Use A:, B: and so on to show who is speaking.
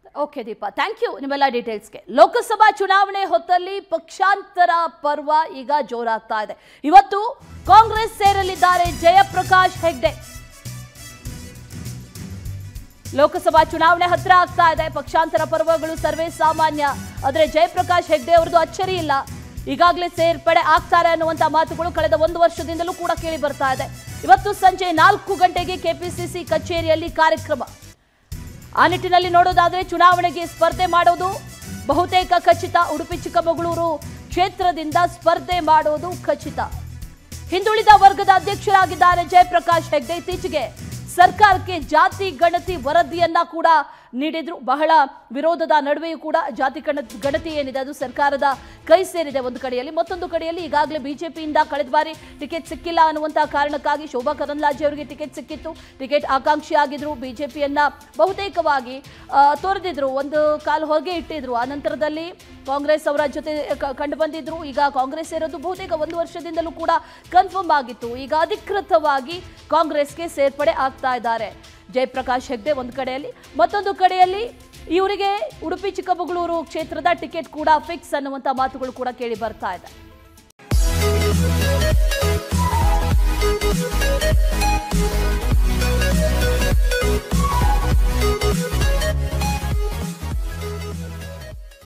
A: Okay Deepa, thank you ನಿಮ್ಮೆಲ್ಲ ಡೀಟೇಲ್ಸ್ಗೆ. ಲೋಕಸಭಾ ಚುನಾವಣೆ ಹೊತ್ತಲ್ಲಿ ಪಕ್ಷಾಂತರ ಪರ್ವ ಈಗ ಜೋರಾಗ್ತಾ ಇದೆ. ಇವತ್ತು ಕಾಂಗ್ರೆಸ್ ಸೇರಲಿದ್ದಾರೆ ಜಯಪ್ರಕಾಶ್ ಹೆಗ್ಡೆ. ಲೋಕಸಭಾ ಚುನಾವಣೆ ಹತ್ರ ಆಗ್ತಾ ಇದೆ. ಪಕ್ಷಾಂತರ ಪರ್ವಗಳು ಸರ್ವೇ ಸಾಮಾನ್ಯ. ಆದರೆ ಜಯಪ್ರಕಾಶ್ ಹೆಗ್ಡೆ ಅವರದು ಅಚ್ಚರಿ ಇಲ್ಲ. ಈಗಾಗಲೇ ಸೇರ್ಪಡೆ ಆಗ್ತಾರೆ ಅನ್ನುವಂಥ ಮಾತುಗಳು ಕಳೆದ 1 ವರ್ಷದಿಂದಲೂ ಕೂಡ ಕೇಳಿ ಬರ್ತಾ ಇದೆ. ಇವತ್ತು ಸಂಜೆ 4 ಗಂಟೆಗೆ ಕೆಪಿಸಿಸಿ ಕಚೇರಿಯಲ್ಲಿ ಕಾರ್ಯಕ್ರಮ. ಆ ನಿಟ್ಟಿನಲ್ಲಿ ನೋಡೋದಾದ್ರೆ ಚುನಾವಣೆಗೆ ಸ್ಪರ್ಧೆ ಮಾಡೋದು ಬಹುತೇಕ ಖಚಿತ. ಉಡುಪಿ ಚಿಕ್ಕಮಗಳೂರು ಕ್ಷೇತ್ರದಿಂದ ಸ್ಪರ್ಧೆ ಮಾಡೋದು ಖಚಿತ. ಹಿಂದುಳಿದ ವರ್ಗದ ಅಧ್ಯಕ್ಷರಾಗಿದ್ದಾರೆ ಜಯಪ್ರಕಾಶ್ ಹೆಗ್ಡೆ. ಇತ್ತೀಚೆಗೆ ಸರ್ಕಾರಕ್ಕೆ ಜಾತಿ ಗಣತಿ ವರದಿಯನ್ನ ಕೂಡ ನೀಡಿದ್ರು. ಬಹಳ ವಿರೋಧದ ನಡುವೆಯೂ ಕೂಡ ಜಾತಿ ಗಣತಿ ಏನಿದೆ ಅದು ಸರ್ಕಾರದ ಕೈ ಸೇರಿದೆ ಒಂದು ಕಡೆಯಲ್ಲಿ. ಮತ್ತೊಂದು ಕಡೆಯಲ್ಲಿ ಈಗಾಗಲೇ ಬಿಜೆಪಿಯಿಂದ ಕಳೆದ ಬಾರಿ ಟಿಕೆಟ್ ಸಿಕ್ಕಿಲ್ಲ ಅನ್ನುವಂತಹ ಕಾರಣಕ್ಕಾಗಿ ಶೋಭಾ ಕರಂದ್ಲಾಜೆ ಅವರಿಗೆ ಟಿಕೆಟ್ ಸಿಕ್ಕಿತ್ತು. ಟಿಕೆಟ್ ಆಕಾಂಕ್ಷಿ ಆಗಿದ್ರು. ಬಿಜೆಪಿಯನ್ನ ಬಹುತೇಕವಾಗಿ ತೊರೆದಿದ್ರು, ಒಂದು ಕಾಲು ಹೊರಗೆ ಇಟ್ಟಿದ್ರು. ಆ ನಂತರದಲ್ಲಿ ಕಾಂಗ್ರೆಸ್ ಅವರ ಜೊತೆ ಕಂಡು ಬಂದಿದ್ರು. ಈಗ ಕಾಂಗ್ರೆಸ್ ಸೇರೋದು ಬಹುತೇಕ 1 ವರ್ಷದಿಂದಲೂ ಕೂಡ ಕನ್ಫರ್ಮ್ ಆಗಿತ್ತು. ಈಗ ಅಧಿಕೃತವಾಗಿ ಕಾಂಗ್ರೆಸ್ಗೆ ಸೇರ್ಪಡೆ ಆಗ್ತಾ ಇದ್ದಾರೆ ಜಯಪ್ರಕಾಶ್ ಹೆಗ್ಡೆ ಒಂದು ಕಡೆಯಲ್ಲಿ. ಮತ್ತೊಂದು ಕಡೆಯಲ್ಲಿ ಇವರಿಗೆ ಉಡುಪಿ ಚಿಕ್ಕಮಗಳೂರು ಕ್ಷೇತ್ರದ ಟಿಕೆಟ್ ಕೂಡ ಫಿಕ್ಸ್ ಅನ್ನುವಂಥ ಮಾತುಗಳು ಕೂಡ ಕೇಳಿ ಬರ್ತಾ ಇದೆ.